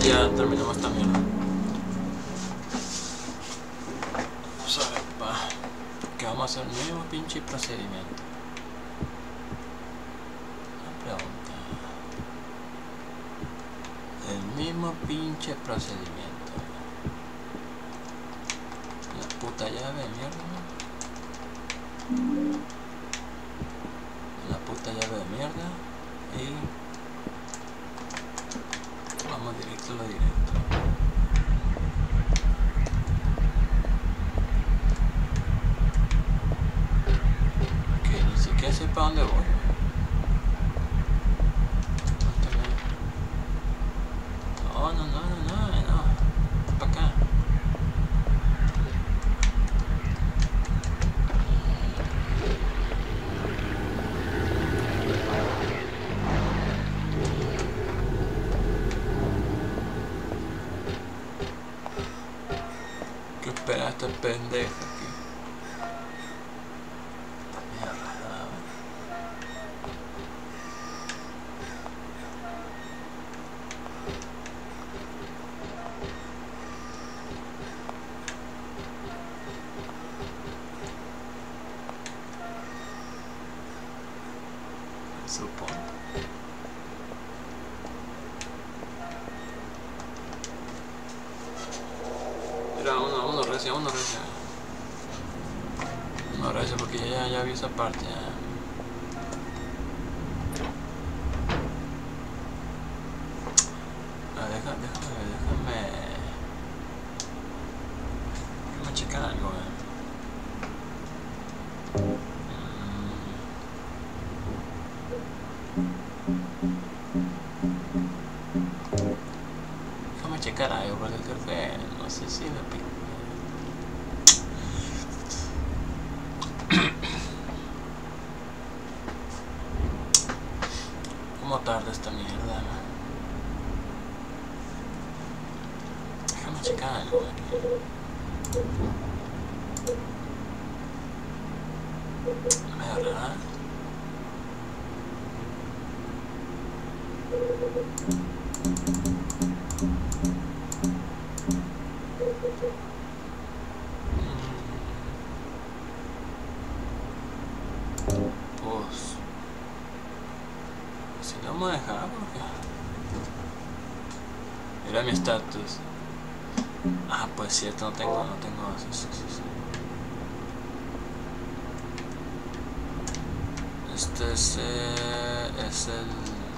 ya terminamos esta mierda. Vamos a ver, pa. Que vamos a hacer el mismo pinche procedimiento. Una pregunta. El mismo pinche procedimiento. La puta llave de mierda, ¿no? La puta llave de mierda. Y vamos directo a lo directo. Que ni siquiera sé para dónde voy. No. Para acá. ¿Qué espera esta pendeja aquí? Esta mierda, supongo. Mira, vámonos recia. No recia porque ya vi esa parte. Déjame checar algo. Déjame checar algo porque creo que no sé si me pico. ¿Cómo tarda esta mierda? Déjame checar algo aquí. Me rara. Pues si no vamos a dejar porque mira mi estatus. Ah, pues cierto, no tengo sí. Este es el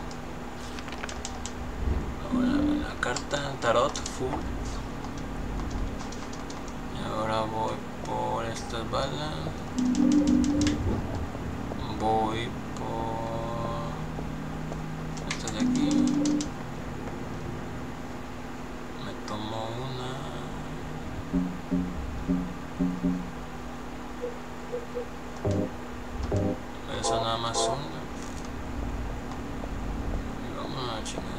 la carta tarot full. Y ahora voy por estas balas. Voy por estas de aquí. Me tomo una. Eso nada más una. Y vamos a la chingada.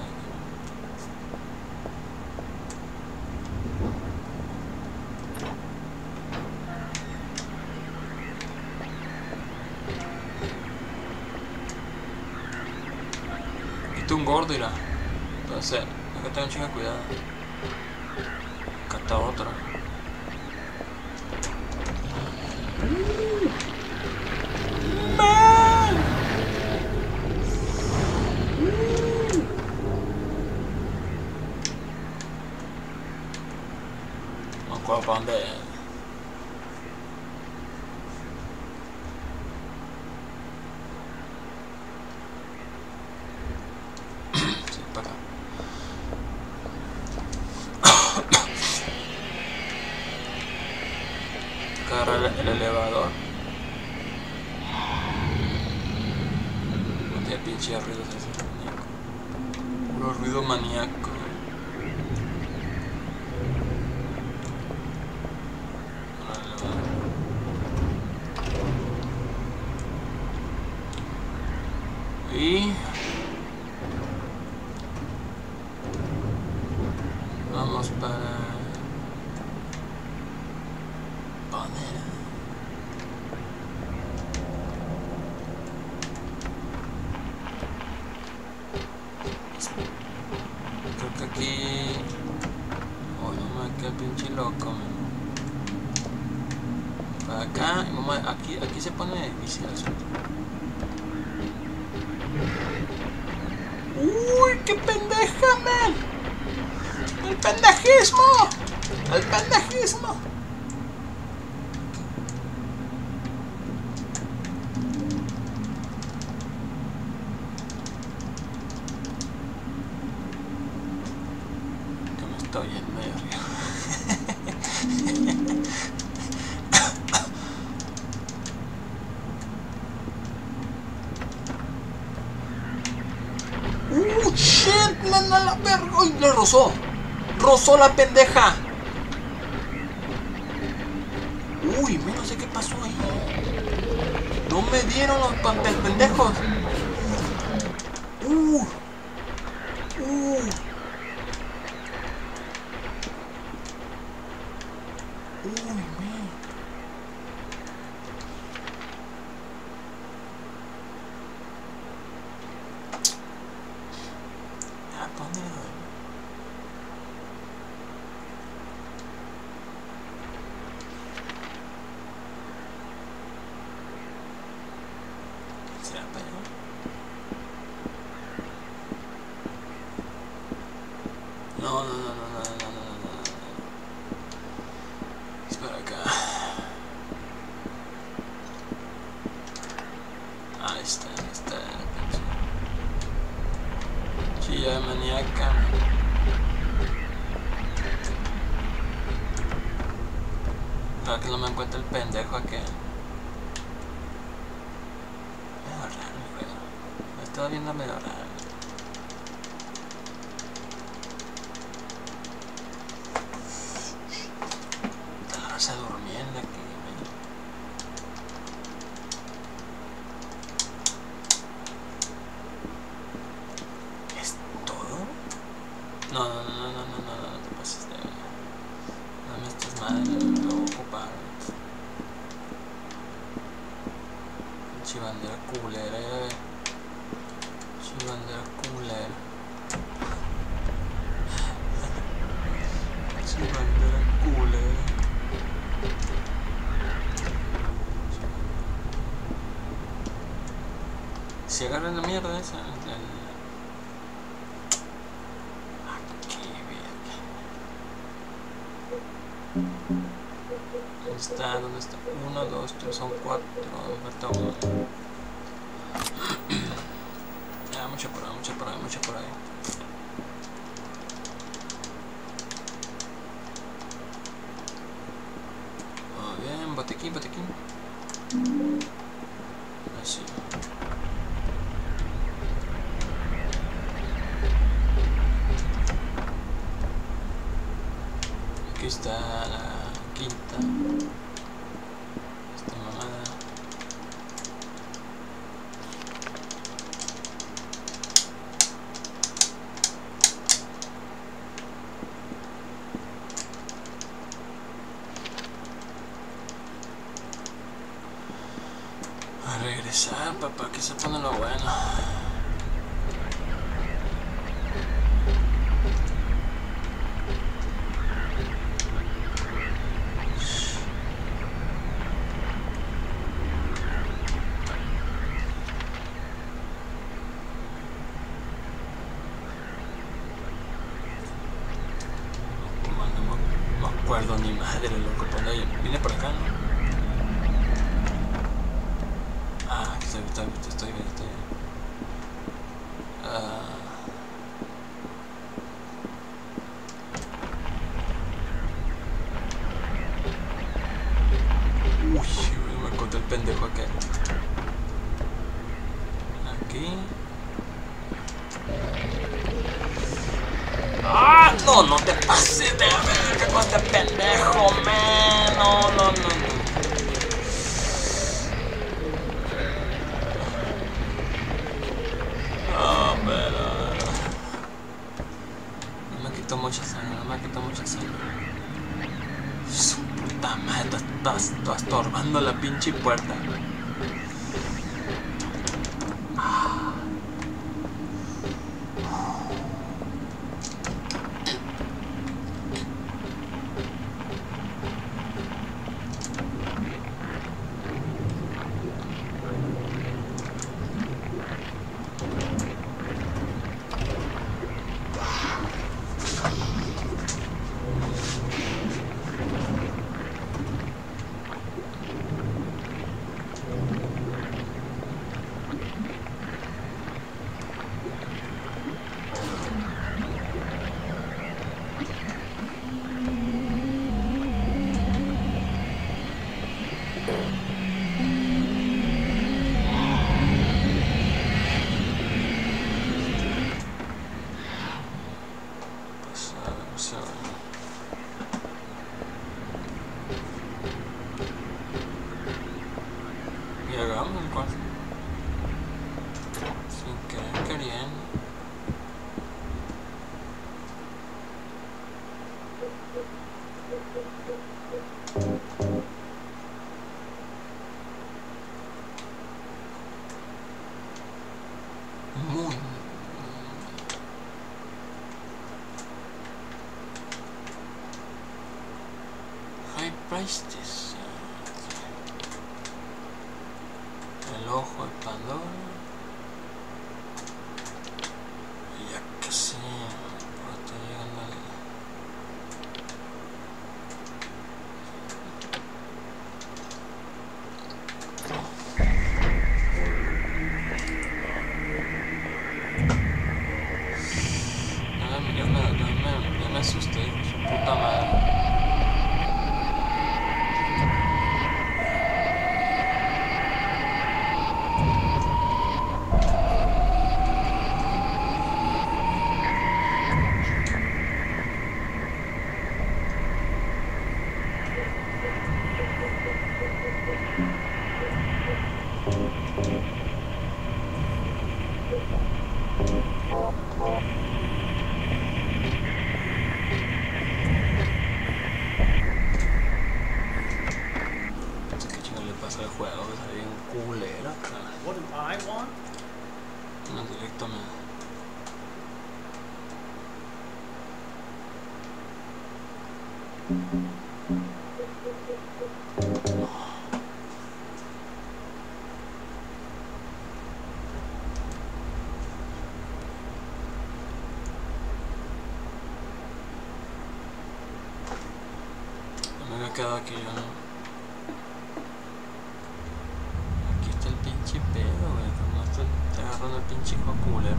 Un gordo irá, entonces hay que tener un chingo de cuidado. Acá está otro. No acuerdo para dónde es. Agarra el elevador. No tiene pinche ruido maníaco. Puro ruido maníaco. Y vamos para poner. que aquí... Oh, no me queda pinche loco, man. Para acá, y vamos a... aquí se pone difícil el asunto. ¡Uy, qué pendeja, man! ¡El pendejismo! ¡El pendejismo! Que me estoy en medio río. ¡Shit, man! ¡A la verga! ¡Uy, lo rozó! ¡Rozó la pendeja! Uy, no sé qué pasó ahí. No me dieron los pendejos. Uy, man. Ah, ¿dónde le doy? ¿Será para allá? No. Es para acá. Ahí está. Chilla de maníaca. Claro que no me encuentra el pendejo aquí. Medio raro el juego. Me estaba viendo medio raro. Está la raza durmiendo aquí. ¿Es todo? No te pases de... No me estés mal, lo voy a ocupar. Chivandera culera, Chivandera culera. Chivandera culera. Si agarran la mierda esa, ¿Dónde está? 1, 2, 3, son 4. Me falta 1. Ya, mucho por ahí. Muy bien, botequín. Así. Aquí está la quinta. Esta mamada. A regresar, papá, que se pone lo bueno. No me acuerdo ni madre, loco. Vine por acá, ¿no? Ah, estoy bien. Uy, me encontré el pendejo acá. Aquí. ¡Ah! No te pases de verga con este pendejo, man. No. No me quitó mucha sangre. Su puta madre, estás estorbando la pinche puerta. Muy high prices. El ojo de Pandora. Y ya casi estoy llegando al... Ya me asusté, su puta madre. El juego está bien culero, cara. What do I want? No, directo me... No me había quedado aquí yo, ¿no? Pinche pedo, güey, como estoy agarrando el pinche hijo culero.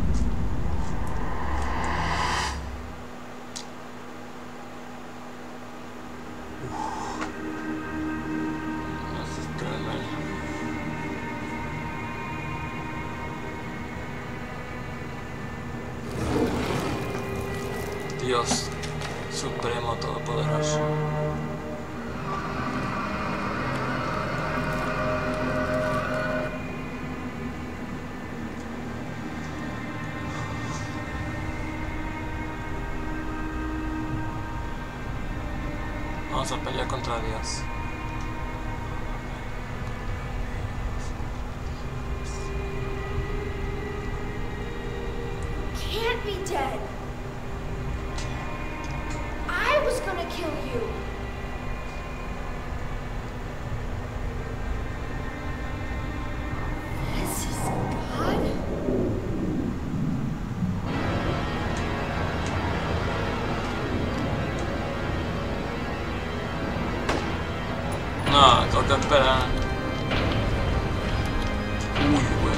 No se estrena. Dios Supremo Todopoderoso. Vamos a pelear contra Dios. Can't be dead. I was gonna kill you. This is God. No, tengo que esperar. Uy, güey.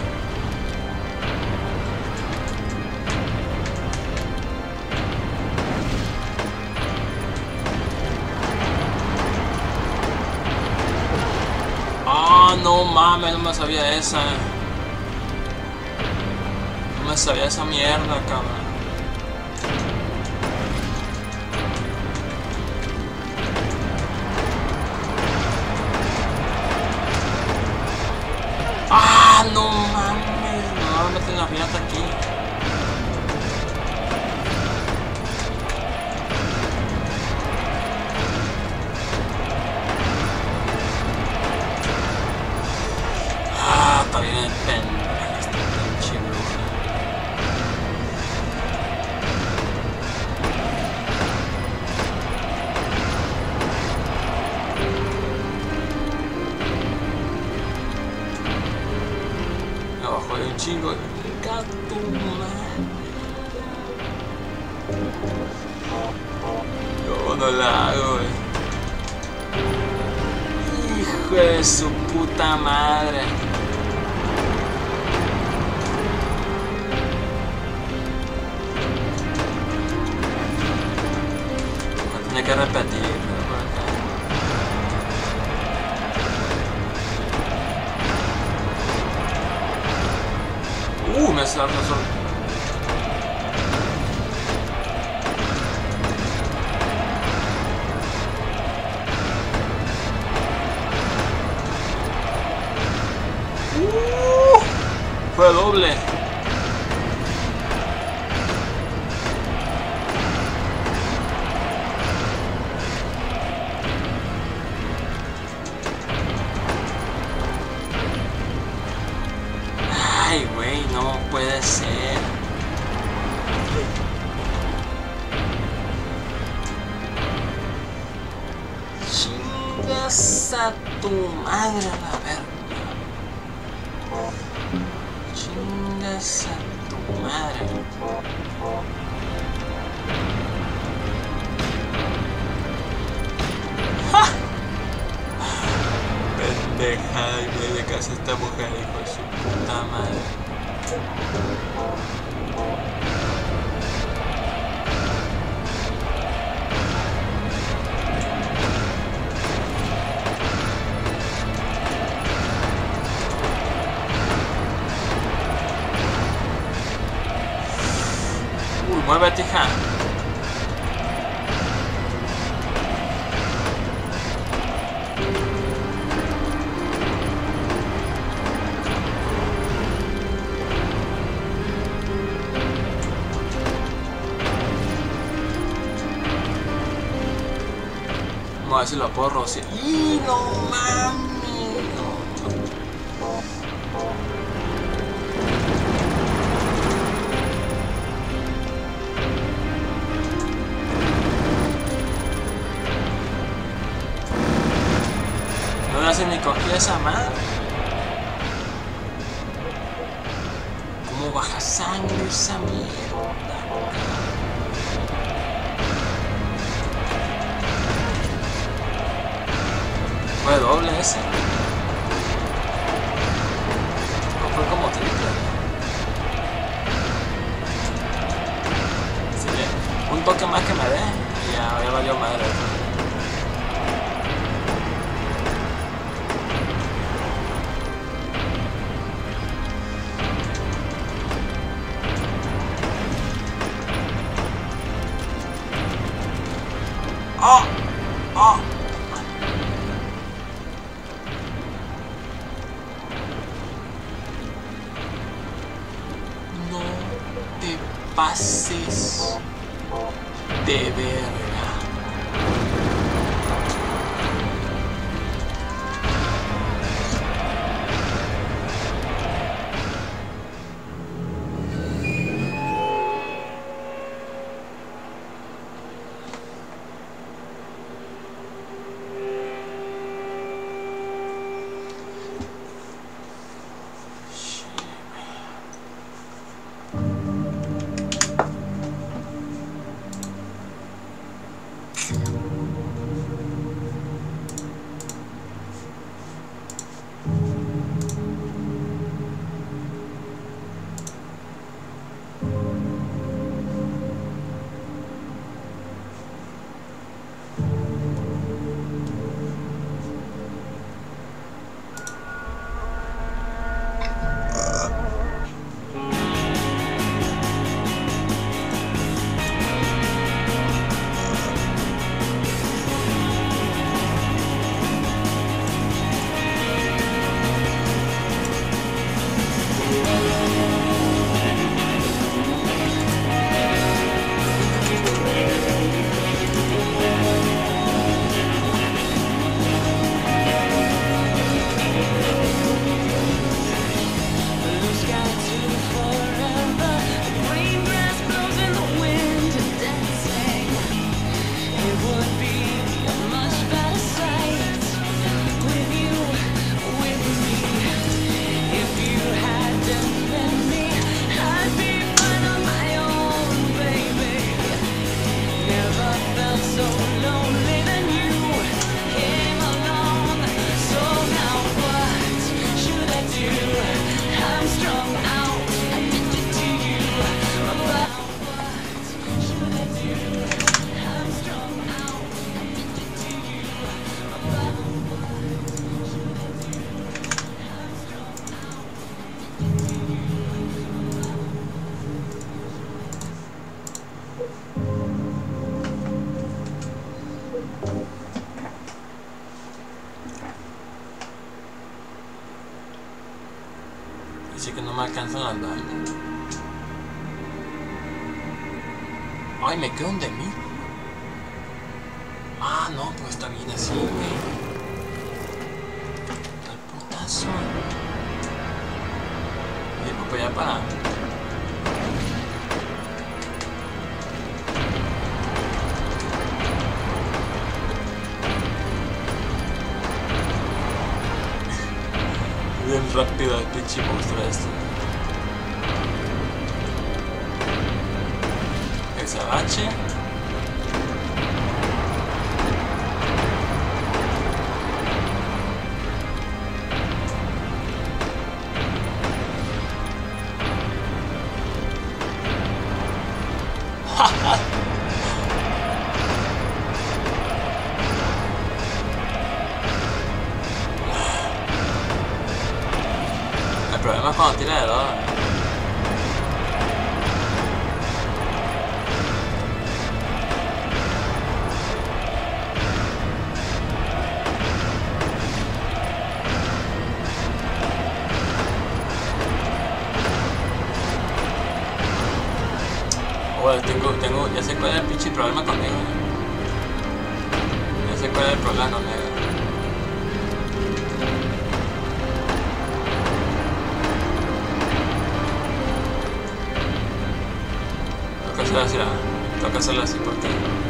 Ah, no mames, no me sabía esa. No me sabía esa mierda, cabrón. ¡Ah, no mames! No me meten la riata aquí. Ah, está bien el pendejo esta pinche bruja. Abajo hay un chingo de gato, yo no la hago, hijo de su puta madre. Voy a tener que repetir, pero por acá. Me salió solo. Fue doble. a tu madre a la verga. Chingas a tu madre. ¡Ja! Pendejada y media que hace esta mujer, hijo de su puta madre. Muévete, hija. Vamos a ver si lo puedo rociar. ¡Y no mami! No se ni cogía esa madre. ¿Cómo baja sangre esa mierda? Fue doble ese. No fue como triple. Sí, un toque más que me dé y ya valió madre. ¡Oh! ¡Oh! No te pases de verga. Dice que no me alcanzan a andar. Ay, me quedo de mí. Ah, no, pues está bien así, güey. Al putazo. Y pues ya para. rápido el pinche monstruo este. Que se agache. El problema es cuando tira de lado. Bueno, ya sé cuál es el pinche problema conmigo. Ya sé cuál es el problema conmigo. Toca hacerlo así porque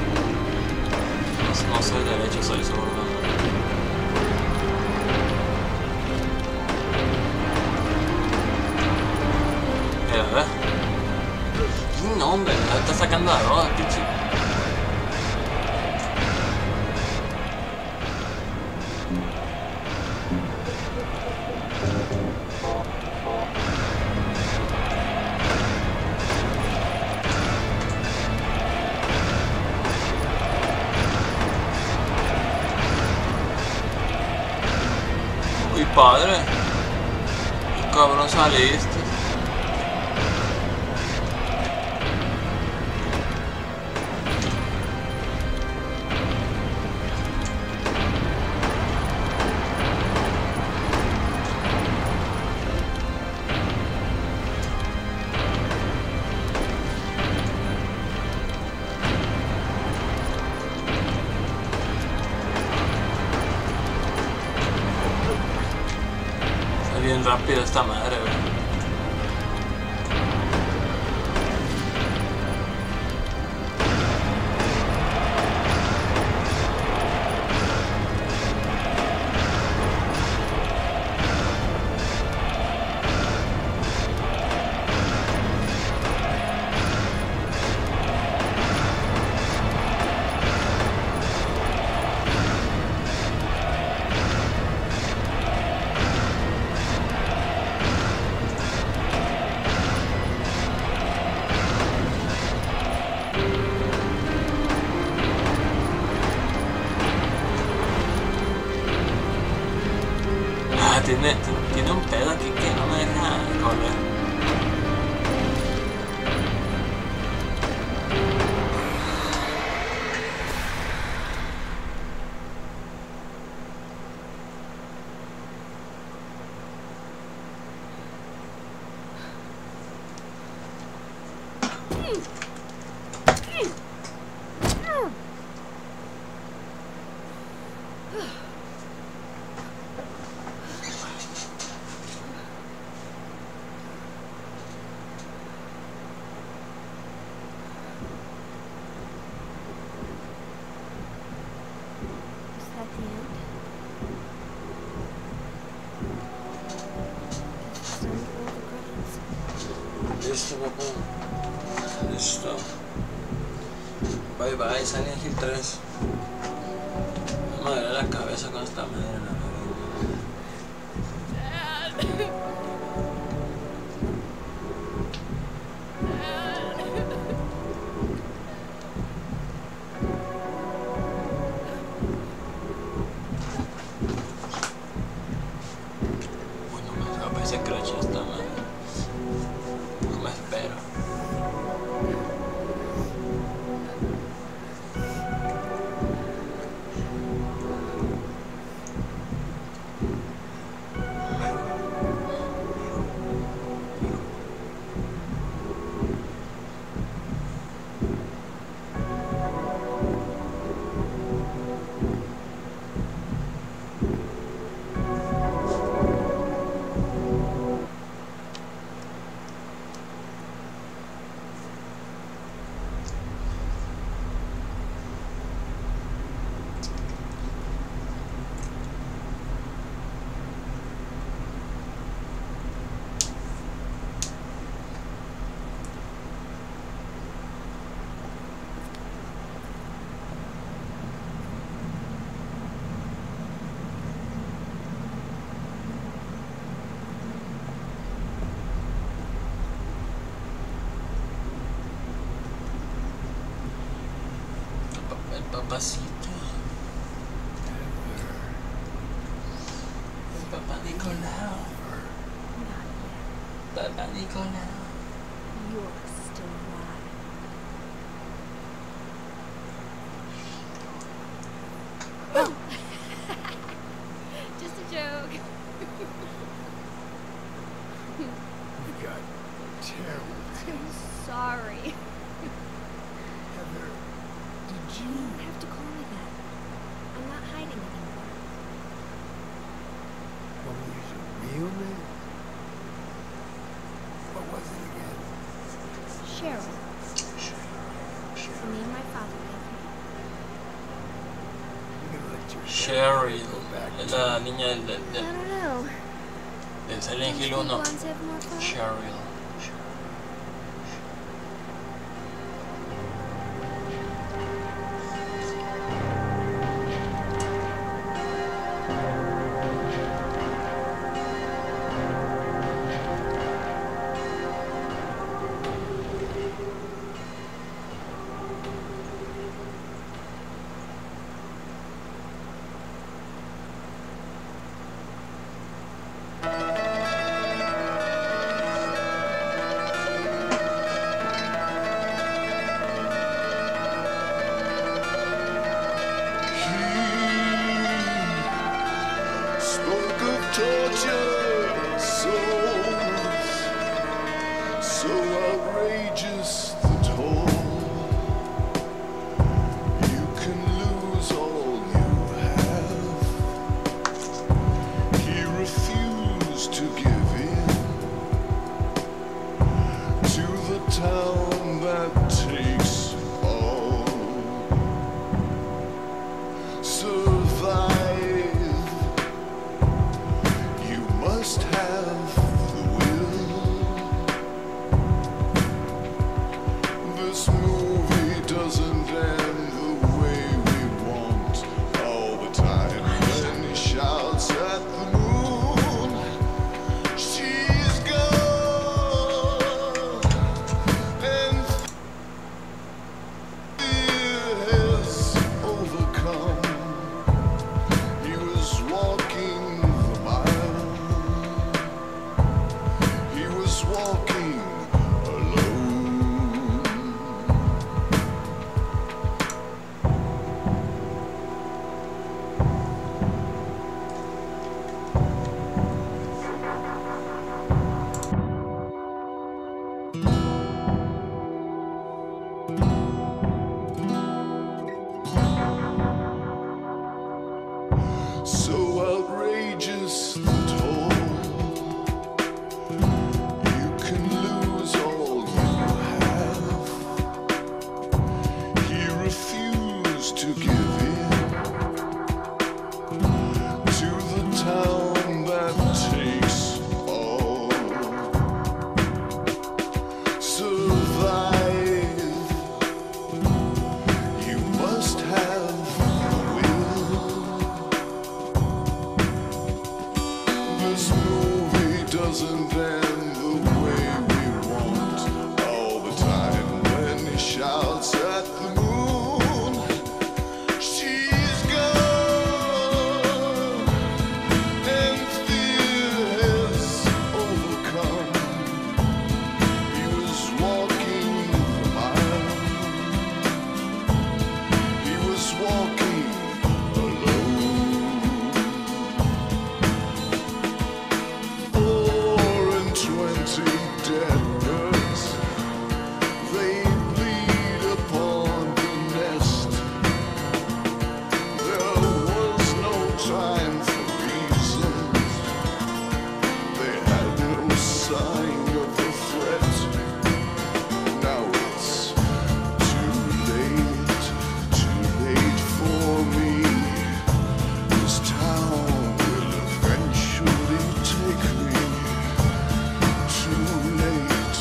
no soy derecho, soy zurdo. Mira, ¿verdad? No, hombre, me está sacando a dos, pinche. Uy, padre, qué cabrón saliste. Bien rápido esta madre, güey. Tiene un pedo aquí que no me deja correr. Listo, papá. Listo. Bye bye, Silent Hill 3. Me duele la cabeza con esta madre, la verdad. Uy, no me escapa ese crash esta madre. No me espero. Papacito. Papa Nicolau. Papa Nicolau. You're still alive. Oh! Just a joke. You got terrible. I'm sorry. Heather, did You you... don't have to call me that. I'm not hiding anymore. Want me to use your real name? What was it again? Cheryl. The name my father gave me. You're gonna let your Cheryl. go back Es to... la niña I don't know. del Silent Hill Don't 1. blondes have more fun? Cheryl. Spoke of tortured souls, so outrageous the toll. You can lose all you have. He refused to give in to the town that takes all. Survive. You must have the will. This movie doesn't end the way we want all the time. When he shouts at the moon, she's gone, and fear has overcome. He was walking the mile. He was walking alone. So outrageous the toll. You can lose all you have. He refused to give in to the town that takes all. Survive. You must have the will. This movie doesn't end the way we want all the time. When he shouts at the moon, she's gone, and fear has overcome. He was walking the mile. He was walking alone. 420 dead birds, they bleed upon the nest. There was no time for reasons. They had no sign of the threat. Now it's too late for me. This town will eventually take me. Too late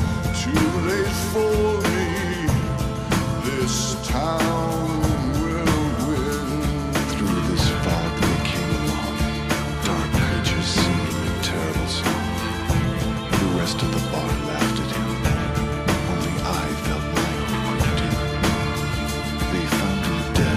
for me. This town will win. Through this fog they came along, dark creatures singing a terrible song. The rest of the bar laughed at him. Only I felt my own quick. They found him dead.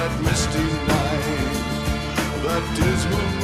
that misty night, that dismal